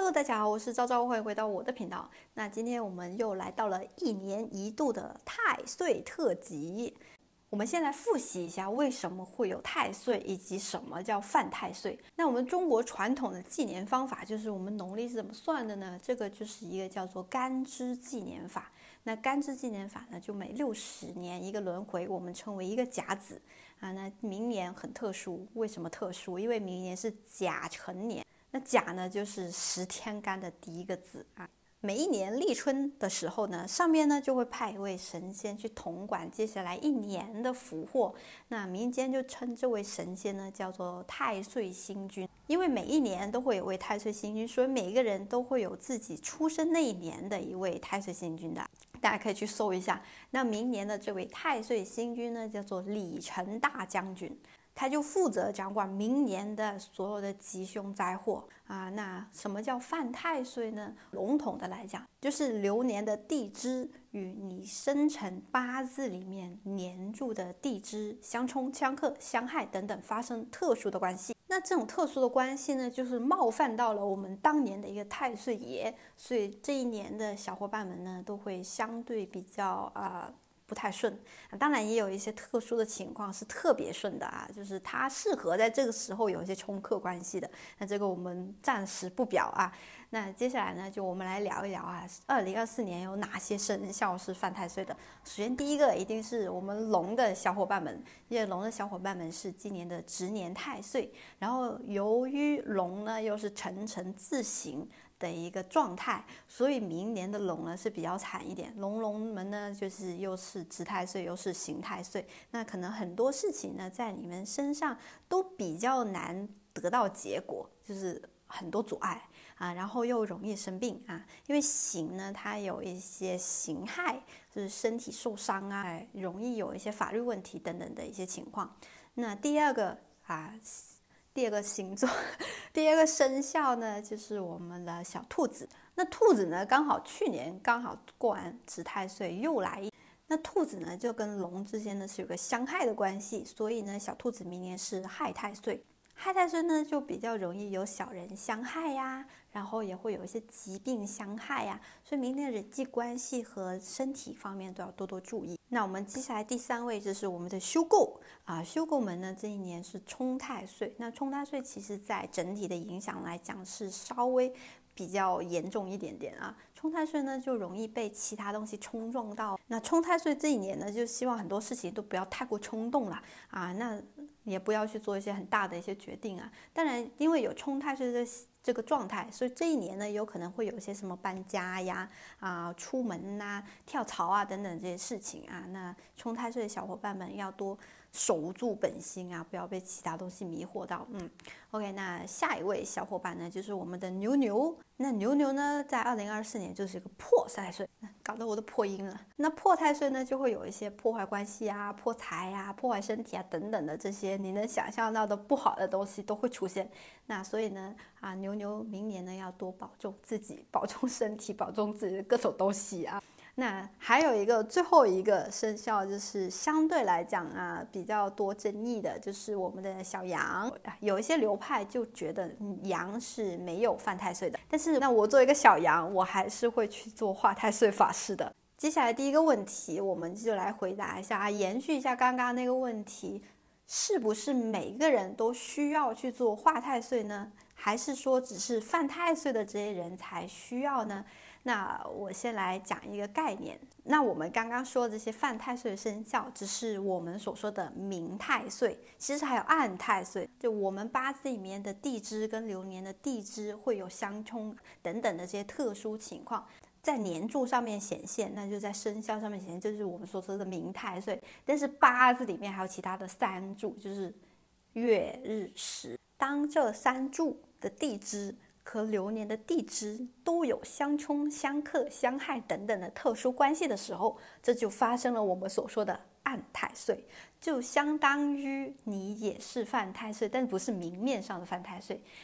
Hello， 大家好，我是昭昭，欢迎回到我的频道。那今天我们又来到了1年1度的太岁特辑。我们先来复习一下为什么会有太岁，以及什么叫犯太岁。那我们中国传统的纪年方法，就是我们农历是怎么算的呢？这个就是一个叫做干支纪年法。那干支纪年法呢，就每60年一个轮回，我们称为一个甲子啊。那明年很特殊，为什么特殊？因为明年是甲辰年。那甲呢，就是10天干的第一个字啊。每一年立春的时候呢，上面呢就会派一位神仙去统管接下来1年的福祸。那民间就称这位神仙呢叫做太岁星君。因为每一年都会有位太岁星君，所以每一个人都会有自己出生那一年的一位太岁星君的。大家可以去搜一下。那明年的这位太岁星君呢，叫做李成大将军。他就负责掌管明年的所有的吉凶灾祸啊。那什么叫犯太岁呢？笼统的来讲，就是流年的地支与你生辰八字里面年柱的地支相冲、相克、相害等等发生特殊的关系。那这种特殊的关系呢，就是冒犯到了我们当年的一个太岁爷，所以这一年的小伙伴们呢，都会相对比较不太顺。当然也有一些特殊的情况是特别顺的啊，就是它适合在这个时候有一些冲克关系的。那这个我们暂时不表啊。那接下来呢，就我们来聊一聊啊，2024年有哪些生肖是犯太岁的。首先第一个一定是我们龙的小伙伴们，因为龙的小伙伴们是今年的值年太岁，然后由于龙呢又是辰辰自刑的一个状态，所以明年的龙呢是比较惨一点。龙们呢就是又是值太岁又是刑太岁，那可能很多事情呢在你们身上都比较难得到结果，就是很多阻碍啊，然后又容易生病啊。因为刑呢它有一些刑害，就是身体受伤啊，容易有一些法律问题等等的一些情况。那第二个星座，第二个生肖呢，就是我们的小兔子。那兔子呢，去年刚好过完值太岁，又来一。那兔子呢，就跟龙之间呢是有个相害的关系，所以呢，小兔子明年是害太岁。害太岁呢，就比较容易有小人相害呀，然后也会有一些疾病相害呀，所以明年人际关系和身体方面都要多多注意。那我们接下来第3位就是我们的戌狗啊，戌狗们呢这一年是冲太岁。那冲太岁其实在整体的影响来讲是稍微比较严重一点点啊。冲太岁呢就容易被其他东西冲撞到。那冲太岁这一年呢，就希望很多事情都不要太过冲动了啊，那也不要去做一些很大的一些决定啊。当然因为有冲太岁这个状态，所以这一年呢有可能会有一些什么搬家呀出门啊、跳槽啊等等这些事情啊。那冲太岁的小伙伴们要多守住本心啊，不要被其他东西迷惑到。OK， 那下一位小伙伴呢，就是我们的牛牛。那牛牛呢，在2024年就是一个破太岁，搞得我都破音了。那破太岁呢，就会有一些破坏关系啊、破财啊、破坏身体啊等等的这些你能想象到的不好的东西都会出现。那所以呢，牛牛明年呢要多保重自己，保重身体，保重自己的各种东西啊。那还有一个最后一个生肖，就是相对来讲比较多争议的，就是我们的小羊。有一些流派就觉得羊是没有犯太岁的，但是那我作为一个小羊，我还是会去做化太岁法事的。接下来第一个问题，我们就来回答一下延续一下刚刚那个问题，是不是每个人都需要去做化太岁呢？还是说只是犯太岁的这些人才需要呢？那我先来讲一个概念。那我们刚刚说的这些犯太岁的生肖，只是我们所说的明太岁，其实还有暗太岁。就我们八字里面的地支跟流年的地支会有相冲等等的这些特殊情况，在年柱上面显现，那就在生肖上面显现，就是我们所说的明太岁。但是八字里面还有其他的3柱，就是月日时。当这3柱的地支和流年的地支都有相冲、相克、相害等等的特殊关系的时候，这就发生了我们所说的暗太岁，就相当于你也是犯太岁，但不是明面上的犯太岁。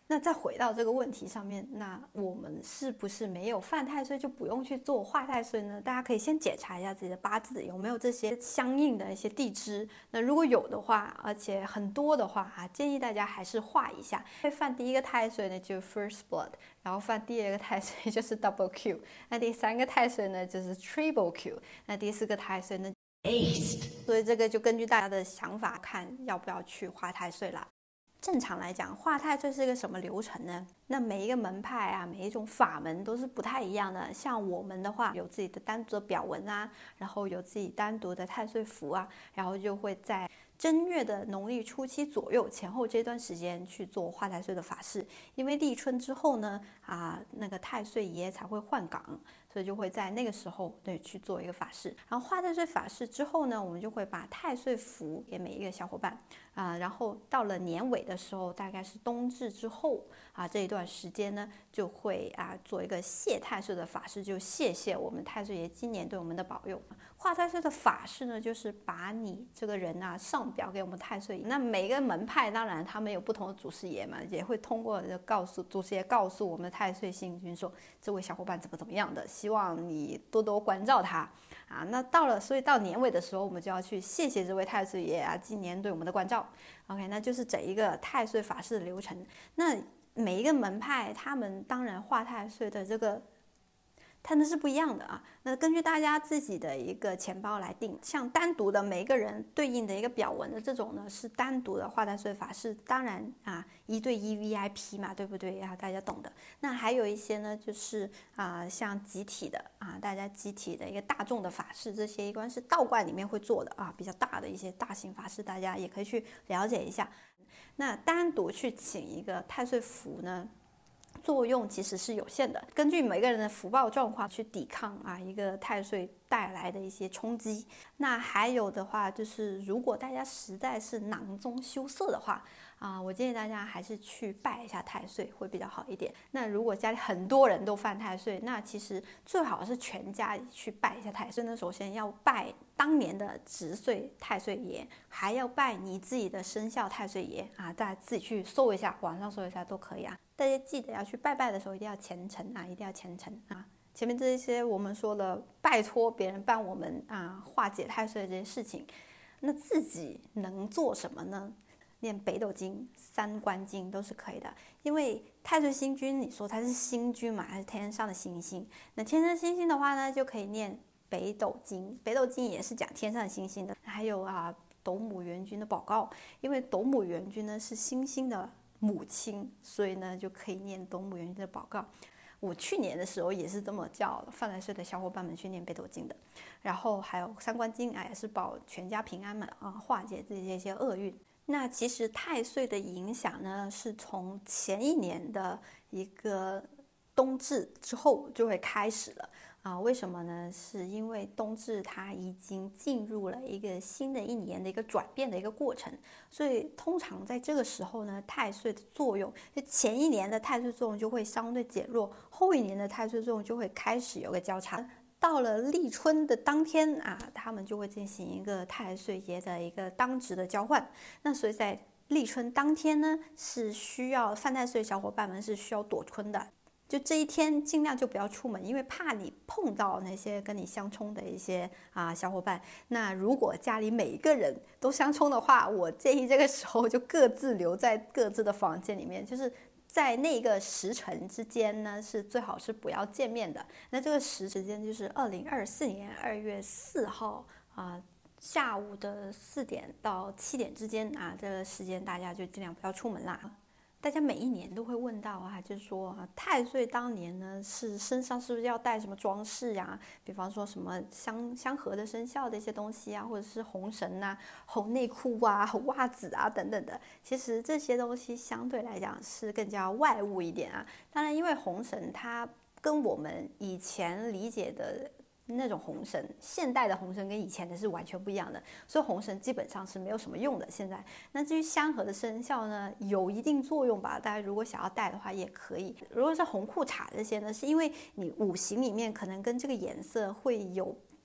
那再回到这个问题上面，那我们是不是没有犯太岁就不用去做化太岁呢？大家可以先检查一下自己的八字有没有这些相应的一些地支。那如果有的话，而且很多的话建议大家还是化一下。会犯第一个太岁呢，就 first blood， 然后犯第二个太岁就是 double Q， 那第三个太岁呢就是 triple Q， 那第四个太岁呢 aced。 所以这个就根据大家的想法看要不要去化太岁啦。正常来讲，化太岁是一个什么流程呢？那每一个门派每一种法门都是不太一样的。像我们的话，有自己的单独的表文然后有自己单独的太岁符然后就会在正月的农历初七左右前后这段时间去做化太岁的法事。因为立春之后呢，那个太岁爷才会换岗，所以就会在那个时候去做一个法事。然后化太岁法事之后呢，我们就会把太岁符给每一个小伙伴然后到了年尾的时候，大概是冬至之后这一段时间呢，就会做一个谢太岁的法事，就谢我们太岁爷今年对我们的保佑。化太岁的法事呢，就是把你这个人上表给我们太岁爷。那每个门派当然他们有不同的祖师爷嘛，也会通过祖师爷告诉我们的太岁星君说，这位小伙伴怎么样的，希望你多多关照他那所以到年尾的时候，我们就要去谢这位太岁爷今年对我们的关照。OK， 那就是整一个太岁法事的流程。那每一个门派他们当然化太岁的这个他们是不一样的那根据大家自己的一个钱包来定。像单独的每一个人对应的一个表文的这种呢，是单独的化太岁法事，当然1对1 VIP 嘛，对不对大家懂的。那还有一些呢，就是像集体的大家集体的一个大众的法事，这些一般是道观里面会做的比较大的一些大型法事，大家也可以去了解一下。那单独去请一个太岁符呢，作用其实是有限的，根据每个人的福报状况去抵抗一个太岁带来的一些冲击。那还有的话就是，如果大家实在是囊中羞涩的话我建议大家还是去拜一下太岁会比较好一点。那如果家里很多人都犯太岁，那其实最好是全家去拜一下太岁。那首先要拜当年的值岁太岁爷，还要拜你自己的生肖太岁爷大家自己去搜一下，网上搜一下都可以大家记得要去拜拜的时候一定要虔诚一定要虔诚前面这些我们说了，拜托别人帮我们化解太岁的这些事情，那自己能做什么呢？念北斗经、三观经都是可以的。因为太岁星君，你说他是星君嘛，还是天上的星星？那天上星星的话呢，就可以念北斗经。北斗经也是讲天上的星星的。还有斗母元君的宝诰，因为斗母元君呢是星星的母亲，所以呢就可以念斗母元君的宝诰。我去年的时候也是这么叫犯太岁的小伙伴们去念北斗经的。然后还有三观经也是保全家平安嘛化解这些厄运。那其实太岁的影响呢，是从前一年的一个冬至之后就会开始了为什么呢？是因为冬至它已经进入了一个新的一年的一个转变的一个过程，所以通常在这个时候呢，太岁的作用，就前一年的太岁作用就会相对减弱，后一年的太岁作用就会开始有个交叉。到了立春的当天他们就会进行一个太岁爷的一个当值的交换。那所以在立春当天呢，是需要犯太岁小伙伴们是需要躲春的。就这一天尽量就不要出门，因为怕你碰到那些跟你相冲的一些小伙伴。那如果家里每一个人都相冲的话，我建议这个时候就各自留在各自的房间里面，就是在那个时辰之间呢，是最好是不要见面的。那这个时间就是2024年2月4号下午的4点到7点之间这个时间大家就尽量不要出门啦。大家每一年都会问到就是说太岁当年呢，是身上是不是要带什么装饰比方说什么相合的生肖的一些东西或者是红绳红内裤红袜子等等的。其实这些东西相对来讲是更加外物一点当然因为红绳它跟我们以前理解的那种红绳，现代的红绳跟以前的是完全不一样的，所以红绳基本上是没有什么用的。现在那至于相合的生肖呢，有一定作用吧，大家如果想要戴的话也可以。如果是红裤衩这些呢，是因为你五行里面可能跟这个颜色会有不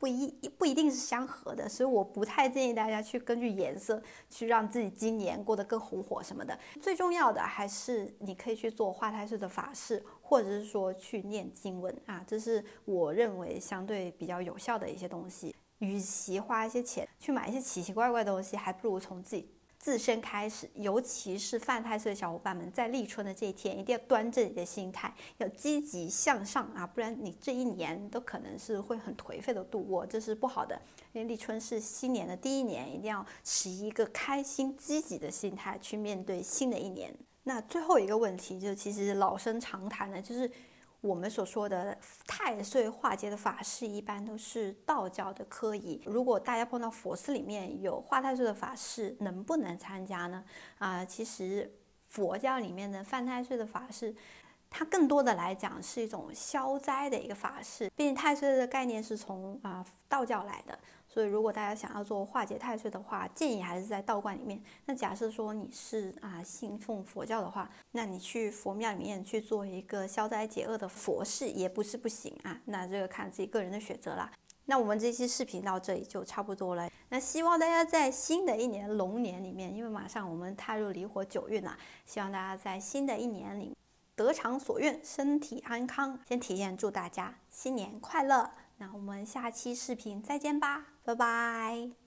不一定是相合的，所以我不太建议大家去根据颜色去让自己今年过得更红火什么的。最重要的还是你可以去做化太岁的法事，或者是说去念经文啊，这是我认为相对比较有效的一些东西。与其花一些钱去买一些奇奇怪怪的东西，还不如从自身开始，尤其是犯太岁的小伙伴们，在立春的这一天，一定要端正你的心态，要积极向上啊，不然你这一年都可能是会很颓废的度过，这是不好的。因为立春是新年的第一年，一定要持一个开心积极的心态去面对新的一年。那最后一个问题，就其实老生常谈的，就是我们所说的太岁化解的法事，一般都是道教的科仪。如果大家碰到佛寺里面有化太岁的法事，能不能参加呢？其实佛教里面的犯太岁的法事，它更多的来讲是一种消灾的一个法事。毕竟太岁的概念是从道教来的，所以如果大家想要做化解太岁的话，建议还是在道观里面。那假设说你是信奉佛教的话，那你去佛庙里面去做一个消灾解厄的佛事也不是不行啊。那这个看自己个人的选择啦。那我们这期视频到这里就差不多了。那希望大家在新的一年龙年里面，因为马上我们踏入离火9运了，希望大家在新的一年里得偿所愿，身体安康。先提前祝大家新年快乐。那我们下期视频再见吧，拜拜。